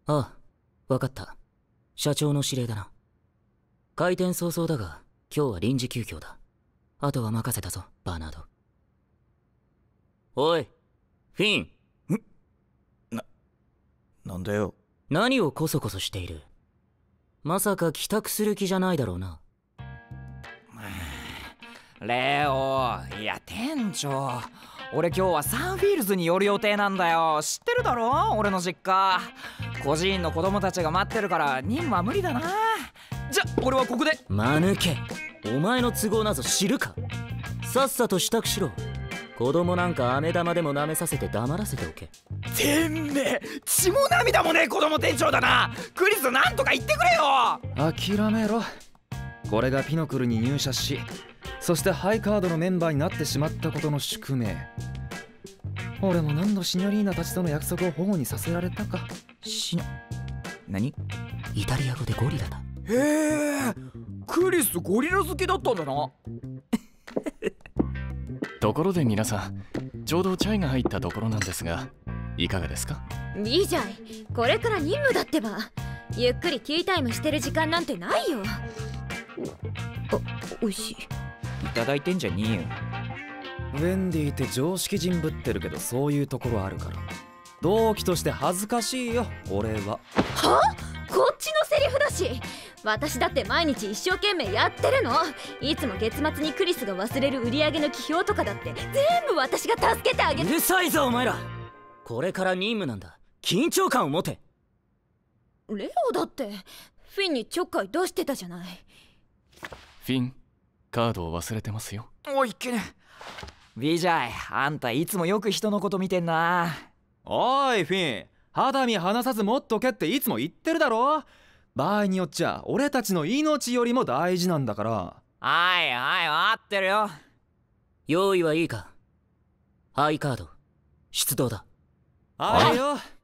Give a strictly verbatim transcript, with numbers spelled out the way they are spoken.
ああ、わかった。社長の指令だな。開店早々だが、今日は臨時休業だ。あとは任せたぞ、バーナード。おい、フィン。 んな、なんだよ。 何をコソコソしている？まさか帰宅する気じゃないだろうな。 レオ、いや店長、俺今日はサンフィールズに寄る予定なんだよ。知ってるだろ、俺の実家。孤児院の子供たちが待ってるから任務は無理だな。じゃ俺はここで。 間抜け、お前の都合なぞ知るか。さっさと支度しろ。子供なんか飴玉でも舐めさせて黙らせておけ。 てめえ、血も涙もねえ子供店長だな。クリスなんとか言ってくれよ。 諦めろ。これがピノクルに入社し、そしてハイカードのメンバーになってしまったことの宿命。俺も何度シニョリーナたちとの約束を保護にさせられたか。 シニョ何？ イタリア語でゴリラだ。 へえ、クリスゴリラ好きだったんだな。 ところで皆さん、ちょうどチャイが入ったところなんですが、いかがですか？ いいじゃい、これから任務だってば。ゆっくりティータイムしてる時間なんてないよ。あ、おいしい。 いただいてんじゃねえよ。 ウェンディって常識人ぶってるけど、そういうところあるから同期として恥ずかしいよ俺は。 はあ？こっちのセリフだし。私だって毎日一生懸命やってるの。いつも月末にクリスが忘れる売り上げの記表とかだって全部私が助けてあげて。 うるさいぞお前ら。これから任務なんだ。緊張感を持て。 レオだってフィンにちょっかい出してたじゃない。 フィン、カードを忘れてますよ。 おいっけね。ビジャイ、あんたいつもよく人のこと見てんな。 おいフィン、肌身離さず持っとけっていつも言ってるだろ。場合によっちゃ俺たちの命よりも大事なんだから。 はいはい、分かってるよ。 用意はいいか。ハイカード出動だ。 はいよ。